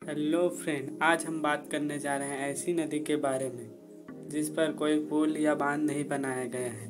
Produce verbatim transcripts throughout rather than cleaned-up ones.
Hello friend, आज हम बात करने जा रहे हैं ऐसी नदी के बारे में जिस पर कोई पुल या बांध नहीं बनाया गया है।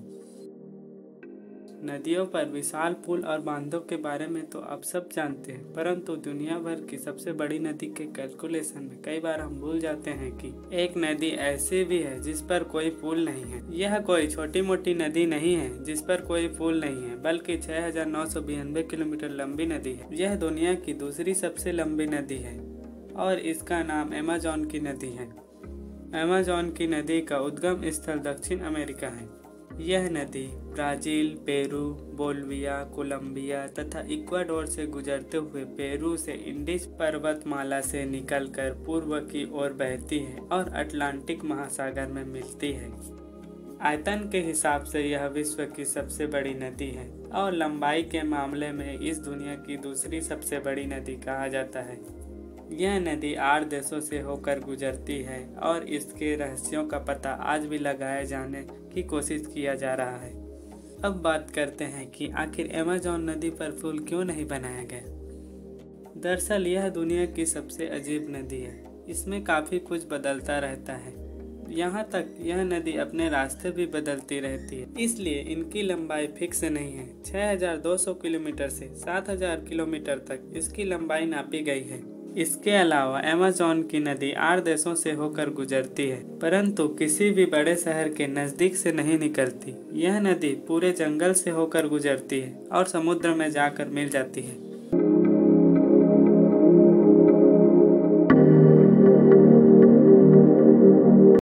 नदियों पर विशाल पुल और बांधों के बारे में तो आप सब जानते हैं, परंतु दुनिया भर की सबसे बड़ी नदी के कैलकुलेशन में कई बार हम भूल जाते हैं कि एक नदी ऐसी भी है जिस पर कोई पुल नहीं है। यह कोई छोटी मोटी नदी नहीं है जिस पर कोई पुल नहीं है, बल्कि छह हजार नौ सौ बानवे किलोमीटर लंबी नदी है। यह दुनिया की दूसरी सबसे लंबी नदी है और इसका नाम अमेज़न की नदी है। अमेज़न की नदी का उद्गम स्थल दक्षिण अमेरिका है। यह नदी ब्राजील, पेरू, बोलिविया, कोलंबिया तथा इक्वाडोर से गुजरते हुए पेरू से इंडीज पर्वतमाला से निकलकर पूर्व की ओर बहती है और अटलांटिक महासागर में मिलती है। आयतन के हिसाब से यह विश्व की सबसे बड़ी नदी है और लंबाई के मामले में इस दुनिया की दूसरी सबसे बड़ी नदी कहा जाता है। यह नदी आठ देशों से होकर गुजरती है और इसके रहस्यों का पता आज भी लगाए जाने की कोशिश किया जा रहा है। अब बात करते हैं कि आखिर अमेज़न नदी पर पुल क्यों नहीं बनाया गया। दरअसल यह दुनिया की सबसे अजीब नदी है। इसमें काफ़ी कुछ बदलता रहता है। यहाँ तक यह नदी अपने रास्ते भी बदलती रहती है, इसलिए इनकी लंबाई फिक्स नहीं है। छह हजार दो सौ किलोमीटर से सात हजार किलोमीटर तक इसकी लंबाई नापी गई है। इसके अलावा अमेज़न की नदी आठ देशों से होकर गुजरती है, परंतु किसी भी बड़े शहर के नज़दीक से नहीं निकलती। यह नदी पूरे जंगल से होकर गुजरती है और समुद्र में जाकर मिल जाती है।